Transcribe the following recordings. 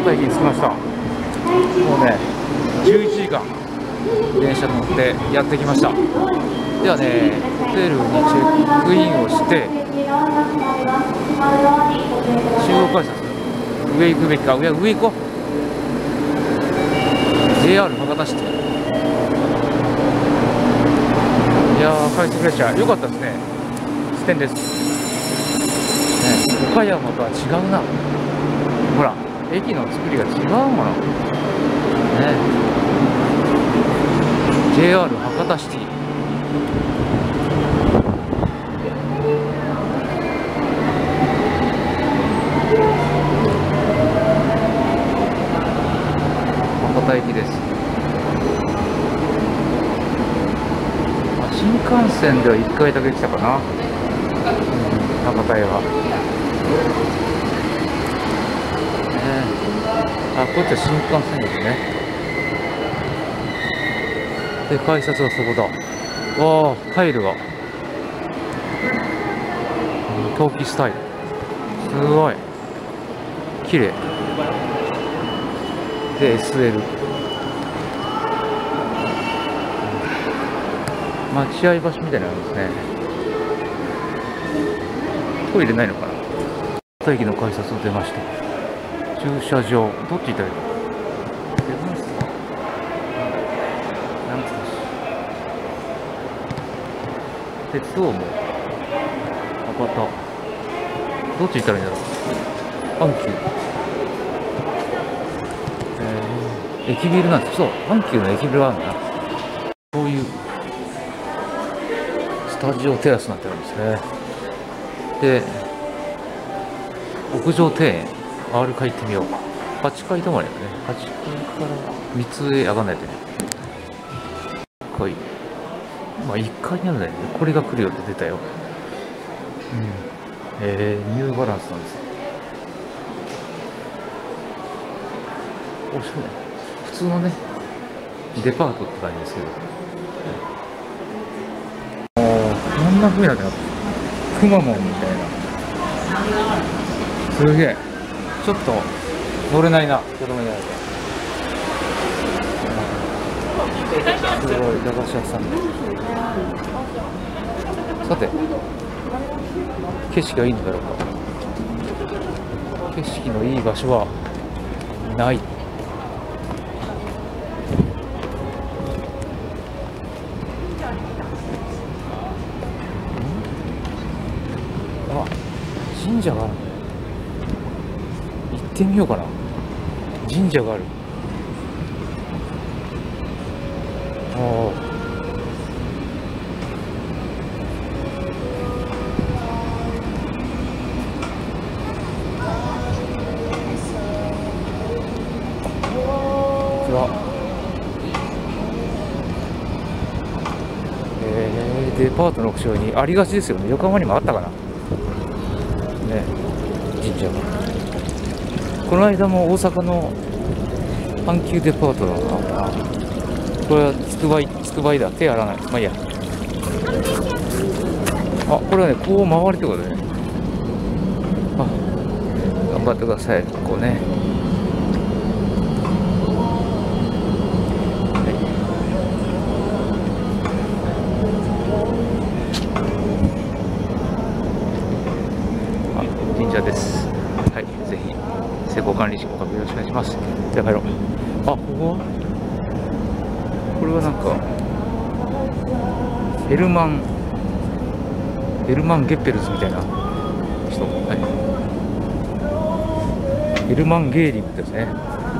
田駅に着きました。もうね、11時間電車乗ってやってきました。ではね、ホテルにチェックインをして集合改札、上行くべきか、上行こう。 JR 博多市。いやー、快速列車良かったですね。ステンレス、ね、岡山とは違うな。ほら、駅の作りが違うもの、ね、JR 博多シティ。博多駅です。新幹線では1回だけ来たかな、博多へは。あ、こっちは新幹線ですね。で、改札はそこだ。わあ、タイルが陶器スタイル、すごい綺麗で SL 待合場所みたいなのあるんですね。トイレないのかな。博多駅の改札を出ました。駐車場、どっち行ったらいいの。レブンスはなんつうし、鉄道も博多、どっち行ったらいいんだろう。阪急、駅ビルなんです。そう、阪急の駅ビルがあるんだな。こういうスタジオテラスになってるんですね。で、屋上庭園、R 階行ってみよう。8階止まりだね。8階から3つ上上がんないとね。1階。まあ1階にあるんだよね。これが来るよって出たよ。ニューバランスなんですよ。おしゃれ。普通のね、デパートって感じですけど。こんな風になってます。くまモンみたいな。すげえ。ちょっと乗れないな。子供じゃないか。すごい駄菓子屋さんで。さて、景色はいいんだろうか。景色のいい場所はない。あ、神社がある。行ってみようかな。神社がある。ああ、デパートの屋上にありがちですよね。横浜にもあったかな。ね、神社が。この間も大阪の阪急デパートだな。これはつくばいだ。手洗わない。まあいいや。あ、これはね、こう回るってことでね。あ、頑張ってください。こうね。神社です。はい、ぜひ施工管理士ご確認よろしくお願いします。じゃあ帰ろう。あ、ここはこれはなんかヘルマン・ゲッペルズみたいな人、はい、ヘルマン・ゲーリングですね。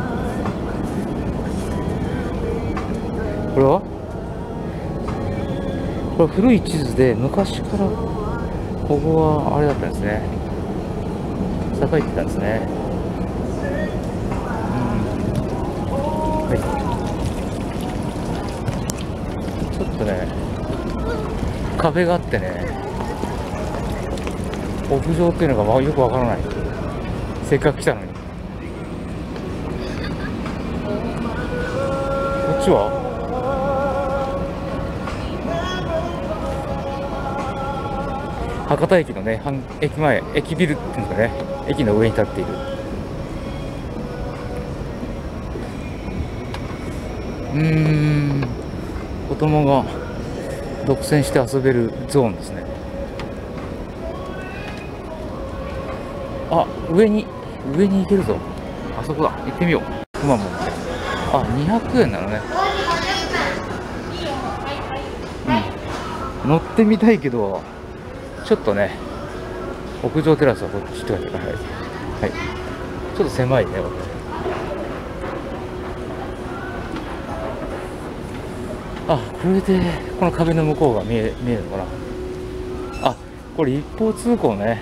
これは古い地図で昔からここはあれだったんですね。栄えてたんですね。はい。ちょっとね、カフェがあってね、屋上っていうのがよくわからない。せっかく来たのに。こっちは博多駅のね、駅前、駅ビルっていうんですかね、駅の上に立っている。 子供が独占して遊べるゾーンですね。あ、上に行けるぞ。あそこだ、行ってみよう。くまモンって。あ、200円なのね。乗ってみたいけど、ちょっとね、屋上テラスはこっちって書いてある。はい、はい、ちょっと狭いね、これ。あ、これでこの壁の向こうが見えるのかな。あ、これ一方通行ね。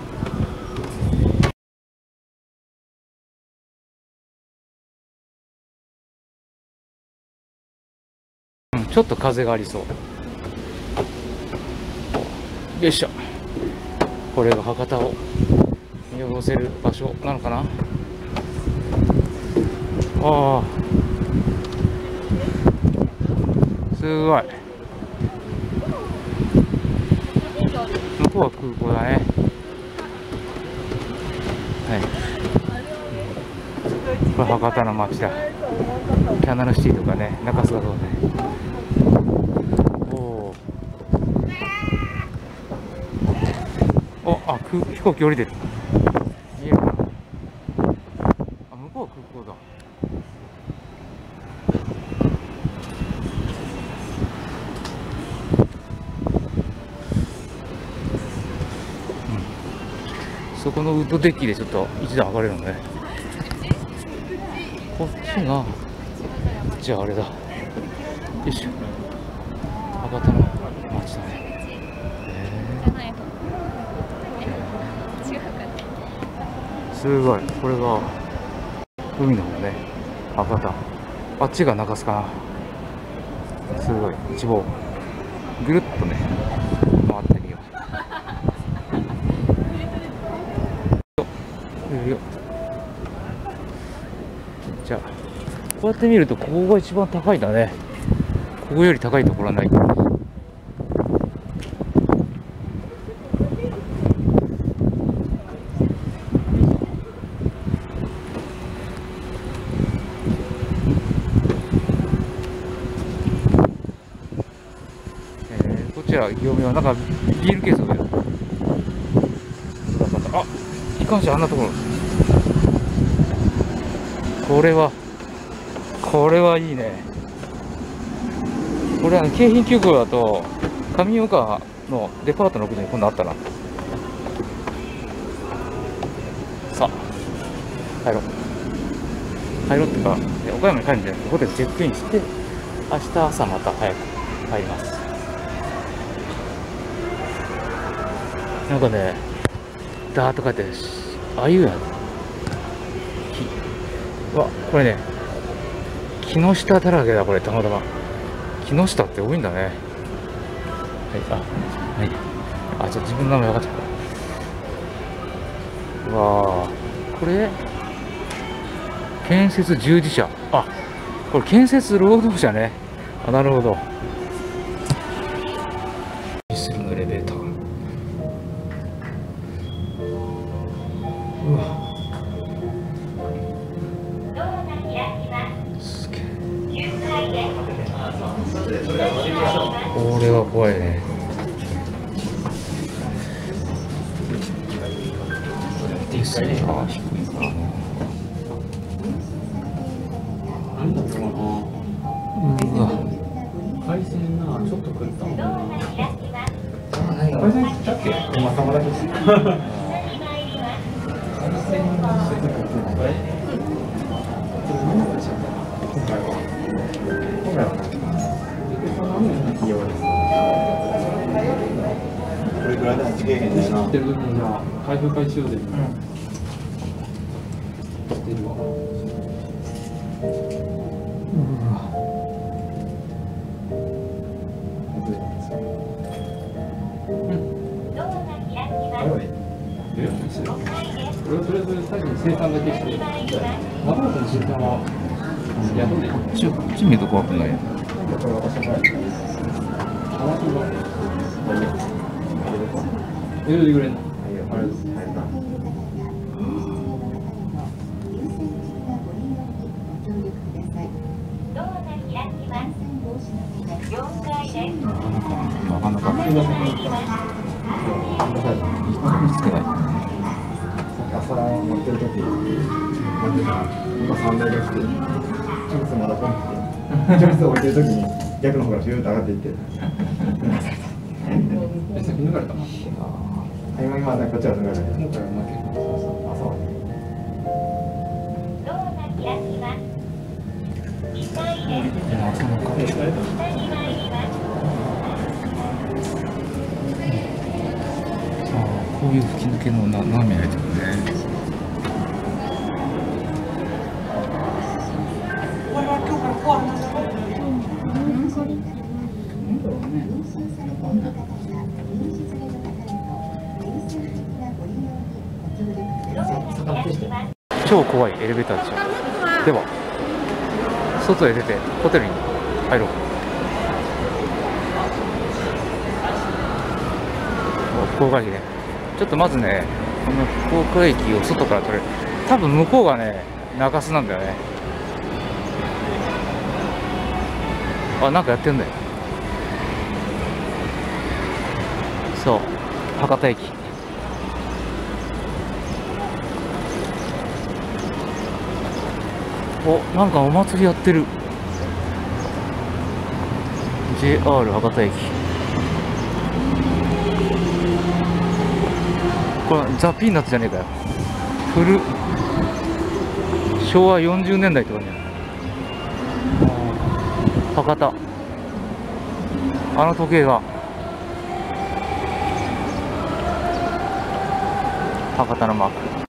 ちょっと風がありそう。よいしょ。これが博多を見下ろせる場所なのかな。ああ、すごい。向こうは空港だね。はい。これ博多の街だ。キャナルシティとかね、中洲がそうね。あ、飛行機降りてる。見えるかな。あ、向こうは空港だ。そこのウッドデッキでちょっと一段上がれるのね。こっちが、じゃああれだ。よいしょ。博多の街だね。すごい。これが海の方ね。博多。あっちが中洲かな。すごい。一望。ぐるっとね、回ってみよう。よ。じゃあ、こうやって見ると、ここが一番高いんだね。ここより高いところはない。こちら、業務用、なんかビールケースが出る。あ、機関車あんなところ。これはいいね。これは京浜急行だと上岡のデパートの奥に今度あったな。さあ入ろうっていうか、岡山に帰るんじゃなくて、ここでチェックインして、明日朝また早く帰ります。なんかね、ダーッと書いてるし、あゆやわ、これね、木下だらけだ、これ、たまたま。木下って多いんだね。はい、はい。あ、ちょっと自分の名前分かっちゃった。わあ、これ、建設従事者。あ、これ建設労働者ね。あ、なるほど。するのエレベーター。うわ。すげえ。これは怖いね。ですね。あ、低いからね。うわ。海鮮な、ちょっと食った。海鮮食ったっけ？まさまだけです。これぐらいでもつけへんねんな。知ってる時にじゃあ開封会しようぜ。知ってるわ。これをとりあえず最後に生産だけして、またまたの生産は雇んで。こっち見ると怖くない。入れてくれんの？ なかなか見つけない。 朝乗ってる時なんていうかな、今3台が来て、チョブスまだ来なくて、チョブス置いてる時に逆の方からシューッと上がっていって、 先抜かれたな。 今こっちは抜かれてる。 もうこれ負け。 あ、そう。 こういう吹き抜けの波が出てくるね。超怖いエレベーターでしょ。では外へ出てホテルに入ろう。福岡駅ね。ちょっとまずね、この福岡駅を外から撮れる。多分向こうがね、中洲なんだよね。あ、なんかやってんだよ。そう、博多駅。お、なんかお祭りやってる。JR 博多駅。これザ・ピーナッツじゃねえかよ。古っ。昭和40年代とかね。博多。あの時計が。博多のマーク。